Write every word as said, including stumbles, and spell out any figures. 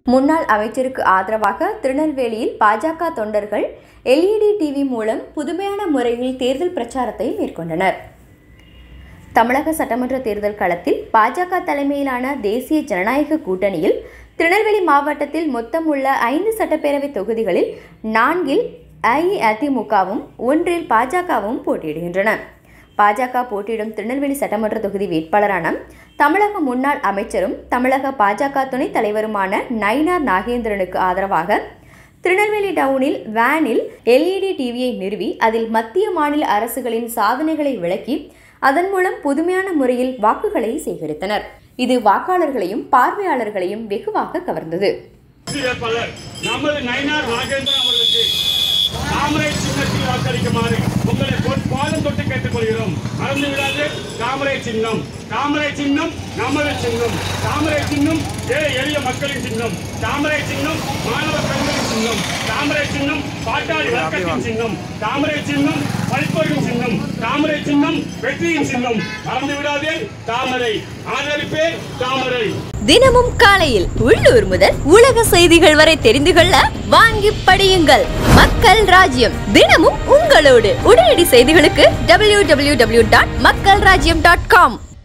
முன்னாள் அமைச்சருக்கு ஆதரவாக திருநெல்வேலியில் பாஜக தொண்டர்கள் எல்இடி டிவி மூலம் புதுமையான முறையில் தேர்தல் பிரச்சாரத்தை மேற்கொண்டனர். தமிழக சட்டமன்ற தேர்தல் களத்தில் பாஜக தலைமையிலான தேசிய ஜனநாயக கூட்டணியில் திருநெல்வேலி மாவட்டத்தில் மொத்தம் உள்ள ஐந்து சட்டப்பேரவை தொகுதிகளில் நான்கில் அஇஅதிமுகவும் ஒன்றில் பாஜகவும் போட்டியிடுகின்றன. பாஜக போட்டியிடும் திருநெல்வேலி சட்டமன்ற தொகுதி வேட்பாளரான தமிழக முன்னாள் அமைச்சரும் தமிழக பாஜக துணைத் தலைவருமான நயினார் நாகேந்திரனுக்கு ஆதரவாக திருநெல்வேலி டவுனில் வேனில் எல்இடி டிவியை நிறுவி அதில் மத்திய மாநில அரசுகளின் சாதனைகளை விளக்கி அதன் மூலம் புதுமையான முறையில் வாக்குகளை சேகரித்தனர். இது வாக்காளர்களையும் பார்வையாளர்களையும் வெகுவாக கவர்ந்தது. தாமரை சின்னத்தில் வாக்களிக்குமாறு உங்களை பாதம் தொட்டு கேட்டுக்கொள்கிறோம். மறந்து விடாது. தாமரை சின்னம் தாமரை சின்னம் நமது சின்னம். தாமரை சின்னம் ஏழை எளிய மக்களின் சின்னம். தாமரை சின்னம் மாணவ பெண்களின் சின்னம். தாமரை சின்னம் பாட்டாளி வர்க்கத்தின் சின்னம். தாமரை சின்னம் படிப்பவரின் சின்னம். தாமரை சின்னம் வெற்றியின் சின்னம். மறந்து விடாதே. தாமரை ஆதரிப்பே தாமரை. தினமும் காலையில் உள்ளூர் முதல் உலக செய்திகள் வரை தெரிந்து கொள்ள வாங்கி படியுங்கள். மக்கள் ராஜ்யம் தினமும் உங்களோடு. உடனடி செய்திகளுக்கு டபிள்யூ டபிள்யூ டபிள்யூ டாட் மக்கள் ராஜ்யம் டாட் காம்.